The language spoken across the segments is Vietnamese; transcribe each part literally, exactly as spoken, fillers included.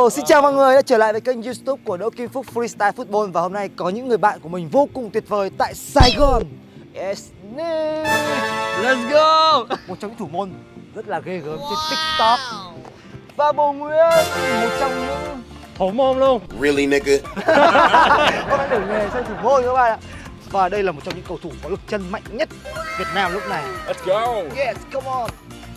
xin chào mọi người đã trở lại với kênh YouTube của Đỗ Kim Phúc Freestyle Football. Và hôm nay có những người bạn của mình vô cùng tuyệt vời tại Sài Gòn. Yes, let's go. Một trong những thủ môn rất là ghê gớm trên TikTok. Và Bồ Nguyên, một trong những thủ môn luôn. Really nigga. Hôm nay đổi nghề sang thủ môn các bạn ạ. Và đây là một trong những cầu thủ có lực chân mạnh nhất Việt Nam lúc này. Let's go. Yes, come on.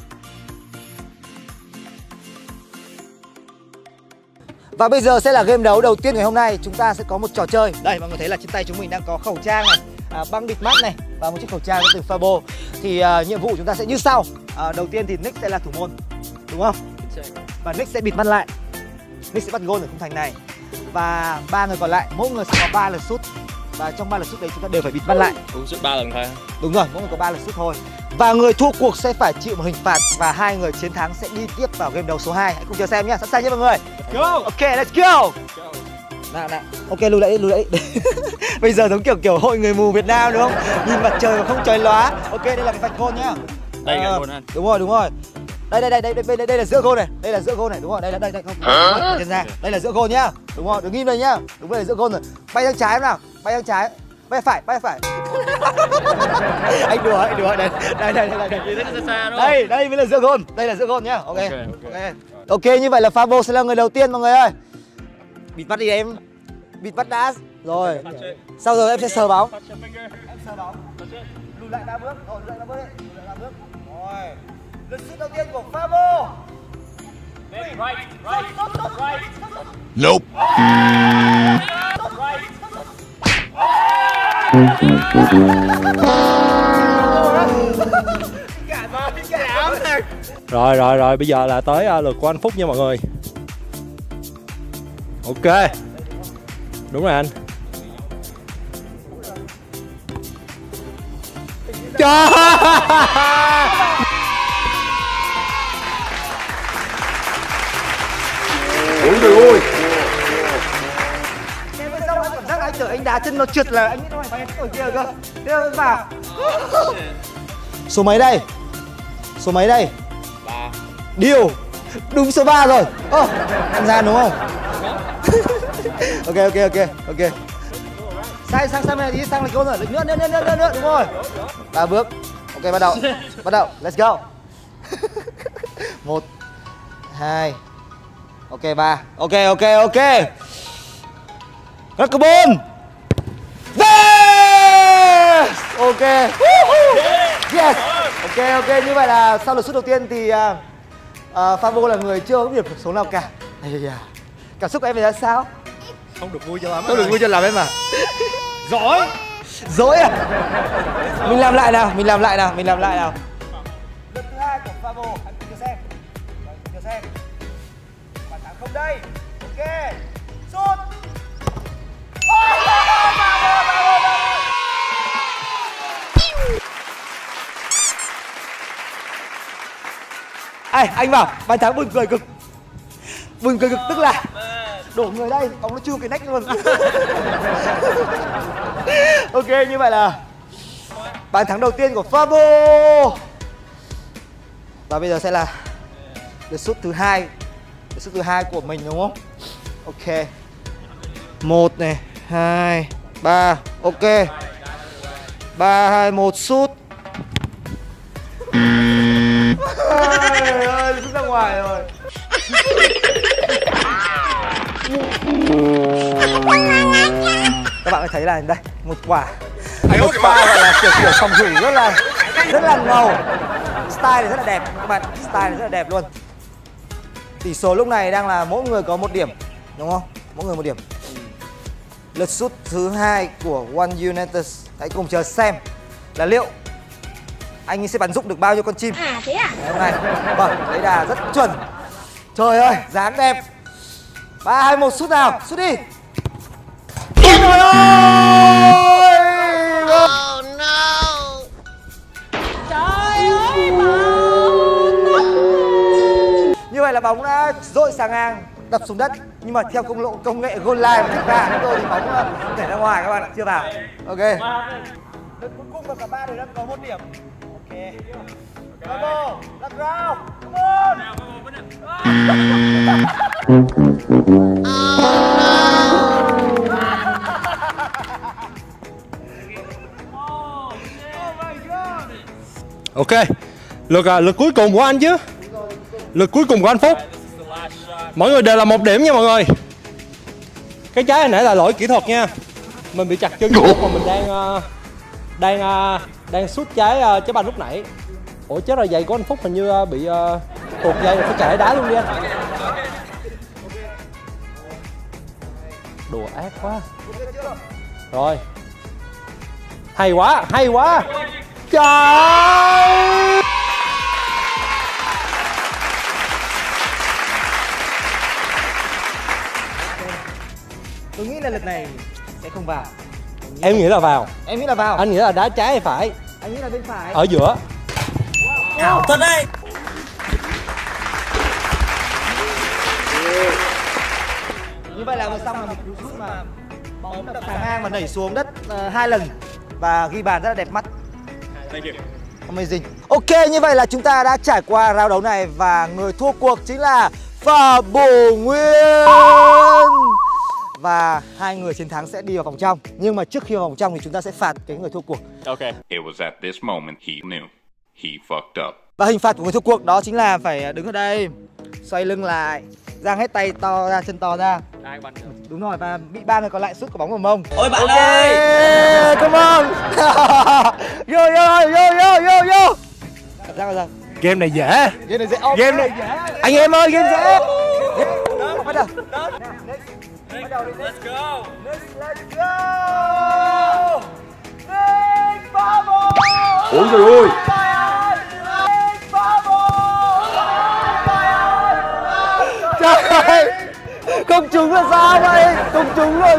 Và bây giờ sẽ là game đấu đầu tiên ngày hôm nay. Chúng ta sẽ có một trò chơi. Đây, mọi người thấy là trên tay chúng mình đang có khẩu trang này, à, băng bịt mắt này và một chiếc khẩu trang từ Fabo. Thì à, nhiệm vụ chúng ta sẽ như sau. à, Đầu tiên thì Nick sẽ là thủ môn, đúng không? Và Nick sẽ bịt mắt lại. Nick sẽ bắt gôn ở khung thành này. Và ba người còn lại, mỗi người sẽ có ba lần sút. Và trong ba lần sút đấy chúng ta đều phải bịt mắt lại. Uống sút ba lần thôi. Đúng rồi, mỗi người có ba lần sút thôi. Và người thua cuộc sẽ phải chịu một hình phạt. Và hai người chiến thắng sẽ đi tiếp vào game đấu số hai. Hãy cùng chờ xem nhé, sẵn sàng nhé mọi người. Let's go. Ok, let's go. Nào nào. Ok, lùi lại, lùi lại. Bây giờ giống kiểu kiểu hội người mù Việt Nam đúng không? Nhìn mặt trời mà không chói lóa. Ok, đây là cái vạch gôn nhá. Đây là à, gôn anh. Đúng rồi, đúng rồi. Đây đây đây đây đây đây, đây là giữa gôn này. Đây là giữa gôn này, đúng rồi. Đây là đây đây không. Trên ra. Đây là giữa gôn nhá. Đúng rồi, đứng im đây nhá. Đúng rồi, giữa gôn rồi. Bay sang trái nào. Bay sang trái. Bay phải, bay phải. Anh đùa, anh đùa. Đây, đây, đây, đây, đây. Đây, đây mới là giữa gôn. Đây là giữa gôn nhá. Ok. Okay, okay. Ok, như vậy là Fabo sẽ là người đầu tiên mọi người ơi. Bịt mắt đi em. Bịt mắt đã. Rồi. Sau rồi em sẽ sờ bóng. Em sờ bóng. Lùi lại ba bước. Rồi, lùi lại ba bước đi. Lùi lại ba bước. Rồi. Lượt sút đầu tiên của Fabo. Right, right, right. Nope. Rồi rồi rồi, bây giờ là tới uh, lượt của anh Phúc nha mọi người. Ok. Đúng rồi anh. Trời. Ôi trời ơi. Em bây giờ anh cảm giác anh chở anh đá chân nó trượt là anh nghĩ nó phải cái kia cơ. Đưa vào. Số mấy đây? Số mấy đây? Ba. Điều. Đúng số ba rồi. Ơ, oh, ăn gian đúng không? Ok ok ok ok. Sai sang sang này đi, sang là câu rồi. Nữa nữa nữa nữa nữa đúng rồi. Ba bước. Ok bắt đầu. Bắt đầu. Let's go. Một, hai. Ok ba. Ok ok ok. Các carbon. Yes. Ok. Yes. Ok ok, như vậy là sau lượt sút đầu tiên thì uh, uh, Fabo là người chưa có điểm số nào cả. Cảm xúc của em là sao? Không được vui cho lắm. Không được vui cho lắm em à? Giỏi. Dối à? Mình làm lại nào, mình làm lại nào, mình làm lại nào. Lượt thứ hai của Fabo, anh cùng chờ xem. Rồi, cùng chờ xem. Bàn thắng không đây. Ok. Sút. Ai, anh bảo bàn thắng buồn cười cực. Buồn cười cực tức là đổ người đây, bóng nó chui cái nách luôn. Ok, như vậy là bàn thắng đầu tiên của Fabo. Và bây giờ sẽ là lượt sút thứ hai, lượt sút thứ hai của mình đúng không? Ok. Một này, hai, ba, ok. Ba, hai, một, sút. Trời ơi, sút ra ngoài rồi. Các bạn có thấy là đây một quả, một quả gọi là kiểu kiểu phòng thủ rất là rất là ngầu. Style này rất là đẹp các bạn, style này rất là đẹp luôn. Tỷ số lúc này đang là mỗi người có một điểm đúng không? Mỗi người một điểm. Lượt sút thứ hai của One United. Hãy cùng chờ xem là liệu anh sẽ bắn dụng được bao nhiêu con chim. À thế à? Ngày hôm nay. Vâng, đấy là rất chuẩn. Trời ơi, dáng đẹp. Ba, hai, một, sút nào, sút đi. Trời ơi! Oh no! Trời ơi, bóng! Như vậy là bóng đã dội sang ngang, đập xuống đất. Nhưng mà theo công lộ công nghệ goal line của chúng ta, chúng tôi thì bóng nhảy ra ngoài các bạn ạ, chưa vào. Ok. Lượt cuối cùng và cả ba đều đang có một điểm. Ok. Fabo, lắc rau. Come on. Ok, lượt à, lượt cuối cùng của anh chứ. Lượt cuối cùng của anh Phúc. Mọi người đều là một điểm nha mọi người. Cái trái hồi nãy là lỗi kỹ thuật nha. Mình bị chặt chân lúc mà mình đang uh, đang uh, đang sút trái uh, trái banh lúc nãy. Ủa chết rồi, giày của anh Phúc hình như uh, bị uh, tuột dây rồi, phải chạy đá luôn đi anh. Đùa ác quá. Rồi. Hay quá, hay quá. Trời. Tôi nghĩ là lần này sẽ không vào. Em nghĩ là vào. Em nghĩ là vào. Anh nghĩ là đá trái hay phải? Anh nghĩ là bên phải. Ở giữa. Ảo thật đây. Như vậy là vừa xong là một cú sút mà bóng đập thẳng ngang và nảy xuống đất uh, hai lần và ghi bàn rất là đẹp mắt. Thank you. Amazing. Ok, như vậy là chúng ta đã trải qua round đấu này và người thua cuộc chính là Fabo Nguyên. Và hai người chiến thắng sẽ đi vào vòng trong. Nhưng mà trước khi vào vòng trong thì chúng ta sẽ phạt cái người thua cuộc. Okay. It was at this moment he knew. He fucked up. Và hình phạt của người thua cuộc đó chính là phải đứng ở đây, xoay lưng lại, dang hết tay to ra, chân to ra. Đúng rồi, và bị ba người còn lại sút quả bóng vào mông. Ôi bạn okay. ơi. Come on. Yo yo yo yo yo yo. Cảm giác sao? Game này dễ. Game này dễ. Okay. Game này dễ. Anh em ơi, game dễ. Bắt đầu. Let's go. Let's go. Nick Fabo. Ôi trời ơi. Trời ơi, không trúng là sao vậy? Không trúng luôn.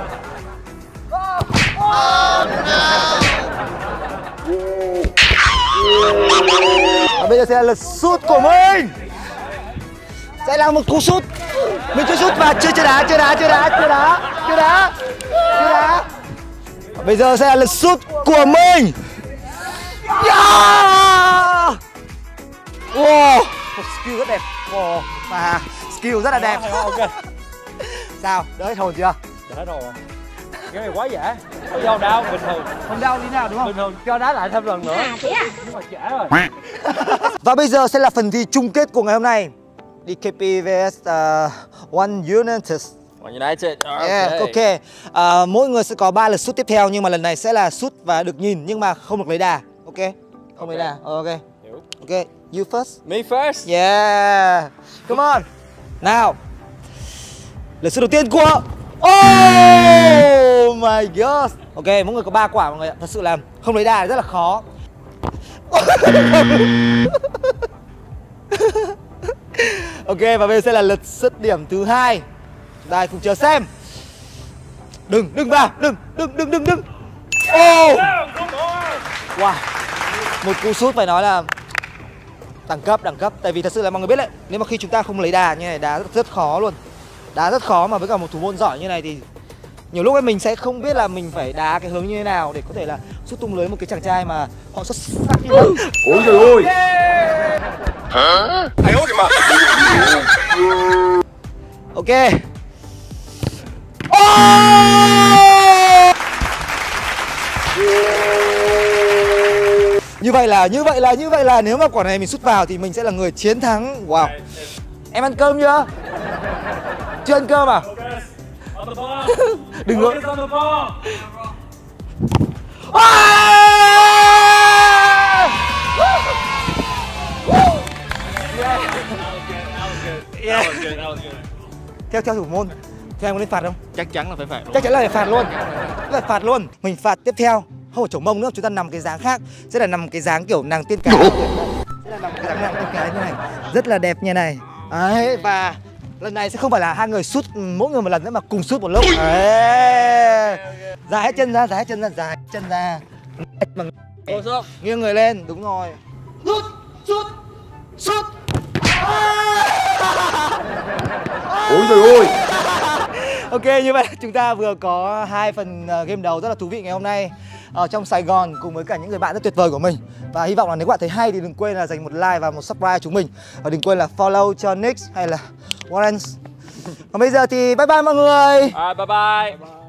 Và bây giờ sẽ là lượt sút của mình. Sẽ là một cú sút. Mình chưa sút và chưa chưa đá, chưa đá, chưa đá, chưa đá, chưa đá, chưa đá. Và bây giờ sẽ là lượt sút của mình. Yeah! Wow, một skill rất đẹp. Wow, và skill rất là đẹp. Ok. Sao? Đỡ hết hồn chưa? Đỡ hết rồi. Cái này quá dễ. Không đau đau bình thường. Không đau tí nào đúng không? Bình thường cho đá lại thêm lần nữa. À, thế à? Nhưng mà trễ rồi. Và bây giờ sẽ là phần thi chung kết của ngày hôm nay. đê ca pê vs uh, One United. One United. Yeah, ok. Uh, mỗi người sẽ có ba lượt sút tiếp theo nhưng mà lần này sẽ là sút và được nhìn nhưng mà không được lấy đà. Ok? Không lấy đà. Ok. Ok. You first. Me first. Yeah. Come on. Nào. Lượt sút đầu tiên của Oh my god. Ok, mỗi người có ba quả mọi người ạ. Thật sự là không lấy đà rất là khó. Ok, và bây giờ sẽ là lượt sút điểm thứ hai. Đây, cùng chờ xem. Đừng, đừng vào, đừng, đừng, đừng, đừng, đừng. Oh. Wow. Một cú sút phải nói là đẳng cấp, đẳng cấp. Tại vì thật sự là mọi người biết đấy, nếu mà khi chúng ta không lấy đà như này, đá rất, rất khó luôn. Đá rất khó mà với cả một thủ môn giỏi như này thì nhiều lúc ấy mình sẽ không biết là mình phải đá cái hướng như thế nào để có thể là sút tung lưới một cái chàng trai mà họ xuất sắc như vậy. Ôi trời ơi. Hả? Ai ôi mà. Ok. Oh! Như vậy là, như vậy là, như vậy là nếu mà quả này mình sút vào thì mình sẽ là người chiến thắng. Wow. Em ăn cơm chưa? Chưa ăn cơm à? Đừng có. Theo theo thủ môn, theo em có nên phạt không? Chắc chắn là phải phạt. Chắc chắn là phải phạt luôn. Là phạt luôn. Mình phạt tiếp theo. Không phải chổng mông nữa, chúng ta nằm cái dáng khác. Sẽ là nằm cái dáng kiểu nàng tiên cá. Sẽ là nằm cái dáng nàng tiên cá như này. Rất là đẹp như này. Đấy, và lần này sẽ không phải là hai người sút mỗi người một lần nữa mà cùng sút một lúc. Đấy. Dài hết chân ra, dài hết chân ra, dài hết chân ra. Bằng nghiêng người lên, đúng rồi. Sút, sút, sút. Ôi trời ơi. Ok, như vậy chúng ta vừa có hai phần uh, game đấu rất là thú vị ngày hôm nay ở trong Sài Gòn cùng với cả những người bạn rất tuyệt vời của mình. Và hy vọng là nếu các bạn thấy hay thì đừng quên là dành một like và một subscribe chúng mình. Và đừng quên là follow cho Nix hay là Warren. Còn bây giờ thì bye bye mọi người. Alright, bye bye.